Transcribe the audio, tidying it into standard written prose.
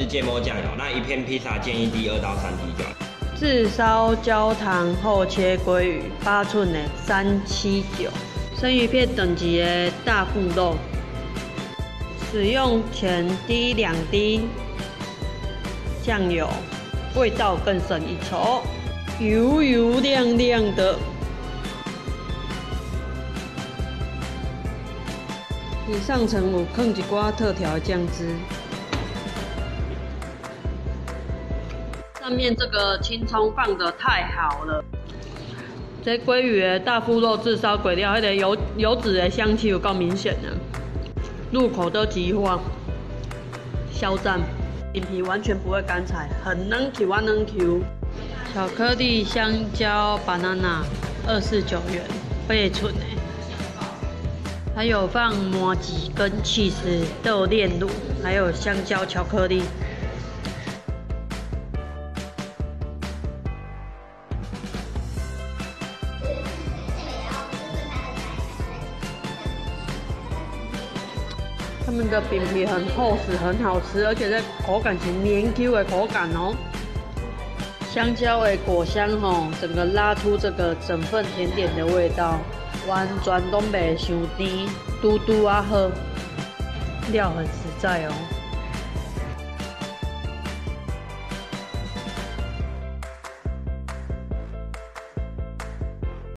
芥末酱油。那一片披萨建议滴2到3滴就好。 炙烧焦糖后切鲑鱼，8寸的379。生鱼片等级的大腹肉，使用前滴2滴酱油，味道更胜一筹，油油亮亮的。你上层有放一寡特调的酱汁，上面这个青葱放得太好了。这鲑鱼的大腹肉炙烧粿料，那个油脂的香气有够明显的，入口都即化，肖赞。饼皮完全不会干柴，很嫩 Q 啊嫩 Q。巧克力香蕉 banana 249元，8寸的。还有放麻糬跟起司豆炼乳，还有香蕉巧克力。他们的饼皮很厚实，很好吃，而且这口感是黏 Q 的口感哦。香蕉的果香整个拉出这个整份甜点的味道。完全都袂伤甜，嘟嘟啊好，料很实在哦。